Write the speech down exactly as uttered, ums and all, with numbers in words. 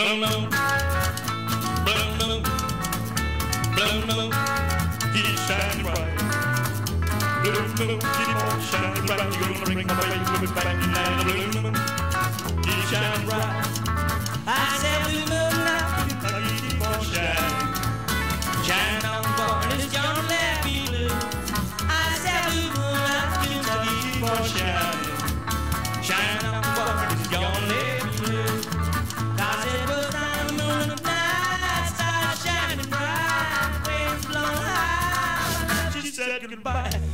Blue moon, blue moon, blue moon, he's shining bright. Blue moon, keep on shining bright. You're gonna bring my baby back tonight. Blue moon, he's shining bright. I said blue moon, now keep on shining. Shine on, boy, it's gonna let me blue. I said blue moon, now keep on shining. Shine on, boy, it's gonna let me blue. Cause it was down the moon of night, stars shining bright, winds blowing high. She said goodbye.